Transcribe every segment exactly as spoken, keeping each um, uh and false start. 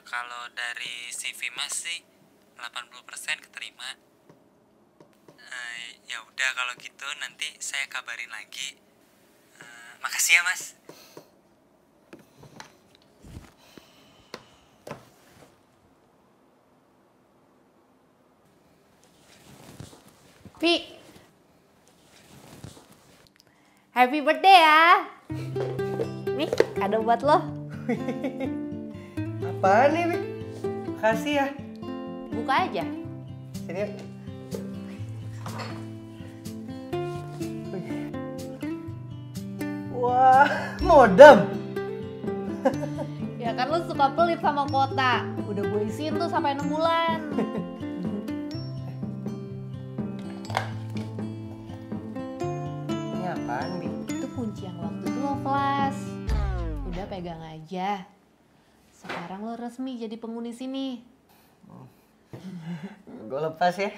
Kalau dari C V Mas sih delapan puluh persen keterima. Uh, ya udah kalau gitu nanti saya kabarin lagi. Uh, makasih ya Mas. Pi, happy birthday ya. Nih, kado buat lo. Apaan nih, Pi? Makasih ya. Buka aja. Sini yuk. Wah, modem. Ya kan lo suka pelit sama kota. Udah gue isiin tuh sampai enam bulan. Ini apaan, Bi? Itu kunci yang waktu itu lo flash. Udah pegang aja. Sekarang lo resmi jadi penghuni sini. Gue lepas ya.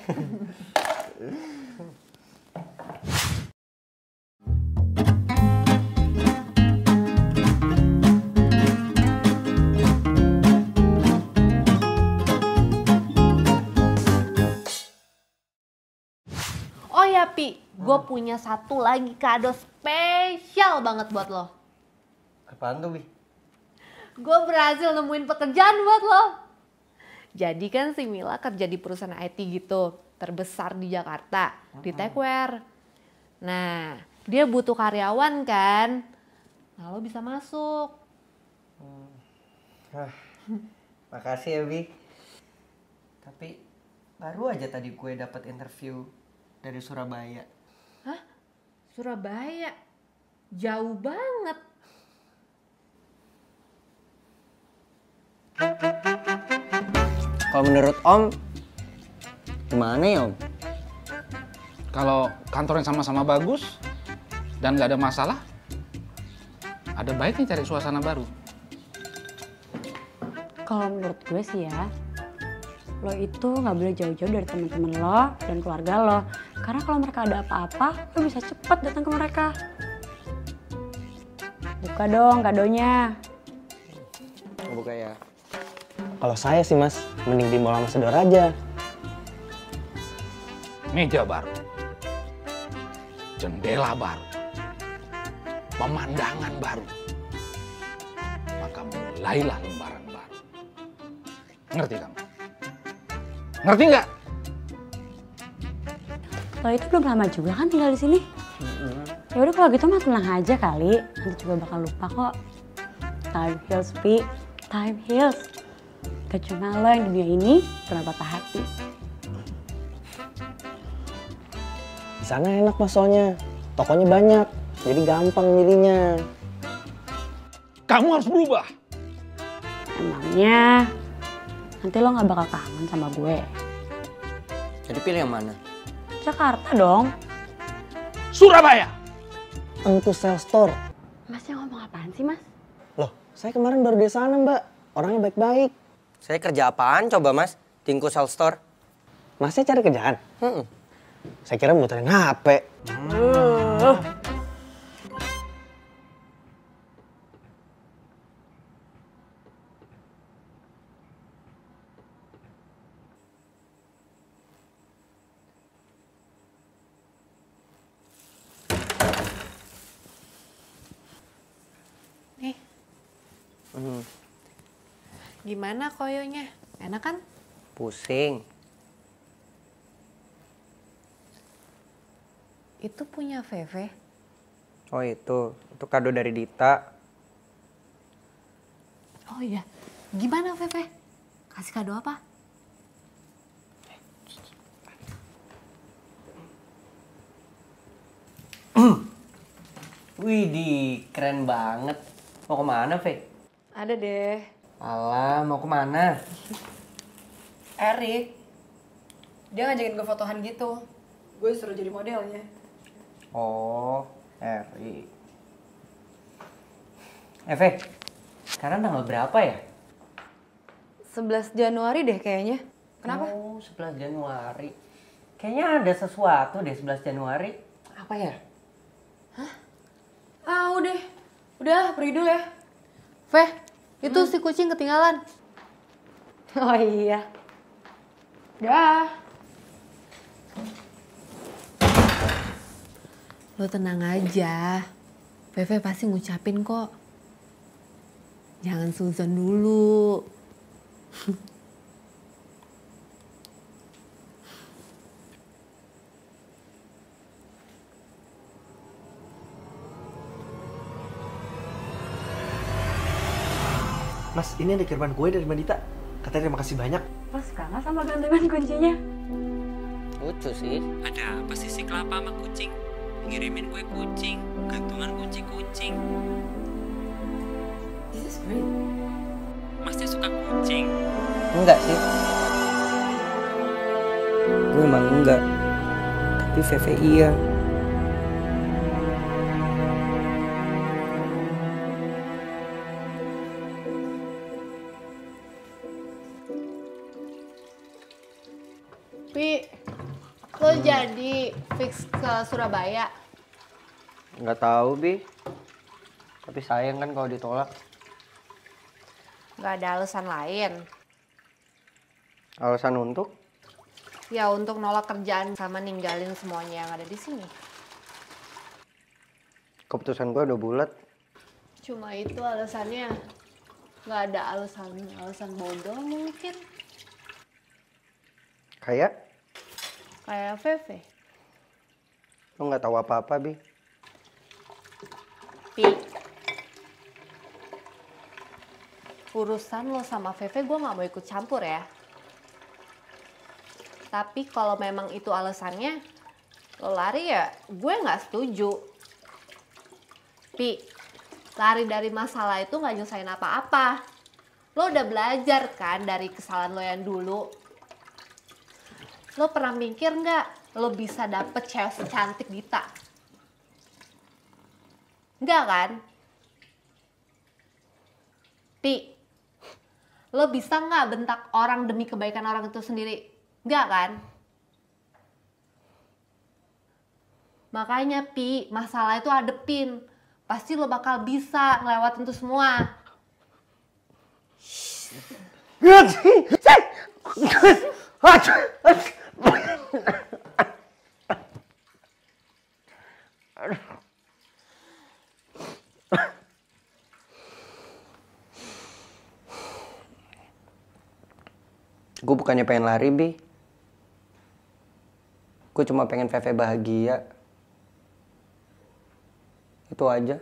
Oh ya Pi, gue punya satu lagi kado spesial banget buat lo. Apaan tuh, Bi? Gue berhasil nemuin pekerjaan buat lo. Jadi kan si Mila kerja di perusahaan I T gitu, terbesar di Jakarta, di Techwear. Nah, dia butuh karyawan kan, nah lo bisa masuk. Ah, makasih ya, Bi. Tapi baru aja tadi gue dapat interview dari Surabaya. Hah? Surabaya? Jauh banget. Kalau menurut Om, gimana ya Om? Kalau kantornya sama-sama bagus dan nggak ada masalah, ada baiknya cari suasana baru. Kalau menurut gue sih ya, lo itu nggak boleh jauh-jauh dari teman-teman lo dan keluarga lo. Karena kalau mereka ada apa-apa, lo bisa cepat datang ke mereka. Buka dong kadonya. Buka ya. Kalau saya sih Mas, mending di Mall Ambassador aja. Meja baru, jendela baru, pemandangan baru. Maka mulailah lembaran baru. Ngerti kamu? Ngerti nggak? Lo itu belum lama juga kan tinggal di sini? Ya udah kalau gitu mah tenang aja kali. Nanti juga bakal lupa kok. Time heals, Pi. Time heals. Gak cuma lo yang di dunia ini pernah patah hati. Di sana enak Mas soalnya, tokonya banyak, jadi gampang jadinya. Kamu harus berubah. Emangnya nanti lo gak bakal kangen sama gue? Jadi pilih yang mana? Jakarta dong. Surabaya. Entu Sell Store. Masnya ngomong apaan sih, Mas? Loh, saya kemarin baru di sana Mbak. Orangnya baik-baik. Saya kerja apaan coba Mas? Tingku Sell Store. Masnya cari kerjaan? Hmm. Saya kira muterin H P. Uh. Nih, Hmm. gimana koyonya? Enak kan? Pusing. Itu punya Veve. Oh itu, itu kado dari Dita. Oh iya, gimana Veve? Kasih kado apa? Widih, keren banget. Mau kemana, Ve? Ada deh. Alah, mau kemana? Erik, dia ngajakin gue fotohan gitu. Gue suruh jadi modelnya. Oh, Eri. Eh, Ve, sekarang tanggal berapa ya? sebelas Januari deh kayaknya. Kenapa? Oh, sebelas Januari. Kayaknya ada sesuatu deh sebelas Januari. Apa ya? Ah udah, udah pergi dulu ya. Veh, itu si kucing ketinggalan. Oh iya. Dah. Lo tenang aja. Feve pasti ngucapin kok. Jangan suzon dulu. Mas, ini ada kiriman kue dari Mandita. Katanya terima kasih banyak. Lo suka nggak sama gantungan kuncinya? Lucu sih. Ada apa sih si kelapa sama kucing? Ngirimin kue kucing, gantungan kunci kucing. This is great. Masnya suka kucing? Enggak sih. Gue emang enggak. Tapi Veve iya. Pi, lo jadi fix ke Surabaya? Nggak tahu, Bi. Tapi sayang kan kalau ditolak. Gak ada alasan lain? Alasan untuk? Ya untuk nolak kerjaan sama ninggalin semuanya yang ada di sini. Keputusan gue udah bulat. Cuma itu alasannya. Gak ada alasan alasan bodoh mungkin. Kayak? Kayak Veve. Lo nggak tahu apa-apa, Bi. Pi. Urusan lo sama Veve gue gak mau ikut campur ya. Tapi kalau memang itu alasannya, lo lari ya gue gak setuju. Pi, lari dari masalah itu gak nyelesain apa-apa. Lo udah belajar kan dari kesalahan lo yang dulu. Lo pernah mikir gak lo bisa dapet cewek secantik Dita? Enggak kan? Pi, lo bisa nggak bentak orang demi kebaikan orang itu sendiri? Enggak kan? Makanya Pi, masalah itu hadepin. Pasti lo bakal bisa ngelewatin itu semua. Gue bukannya pengen lari, Bi. Gue cuma pengen Veve bahagia. Itu aja.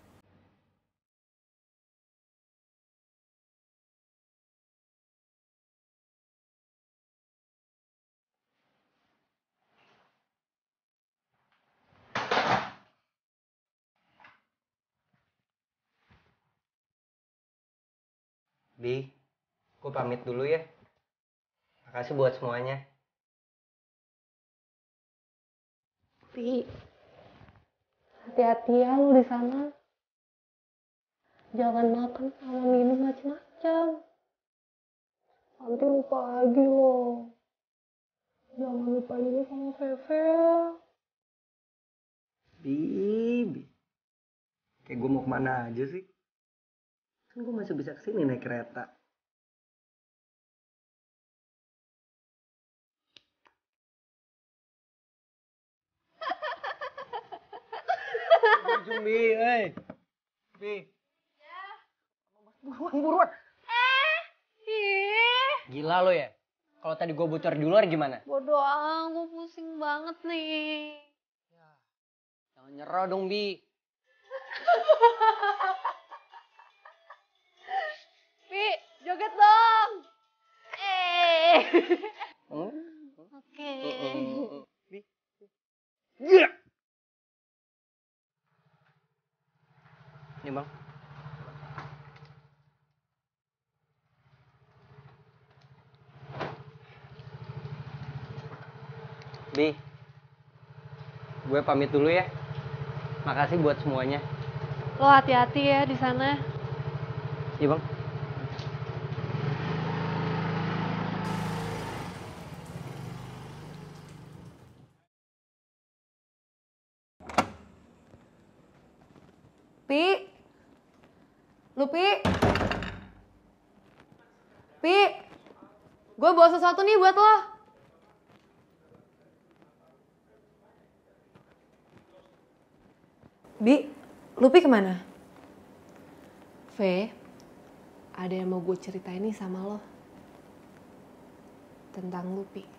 Bi, gue pamit dulu ya. Makasih buat semuanya. Pi, hati-hati ya lo di sana. Jangan makan sama minum macam-macam. Nanti lupa lagi lo. Jangan lupa juga sama Veve ya. Bi, Bi. Kayak gue mau kemana aja sih? Kan gue masih bisa kesini naik kereta. Ujung, Bi, hei. Bi. Ya. Buruan, buruan. Eh, ih. Gila lo ya? Kalau tadi gue bocor di luar gimana? Bodoh ah, gue pusing banget nih. Ya. Jangan nyerah dong, Bi. Pi, joget dong. Eh. Hmm? Oke. Bi. Iya. Nih, Bang. Bi, gue pamit dulu ya. Makasih buat semuanya. Lo hati-hati ya di sana. Iya, Bang. Pi. Lu Pi. Pi. gue bawa sesuatu nih buat lo. Bi, Lupi kemana? V, ada yang mau gue ceritain nih sama lo. Tentang Lupi.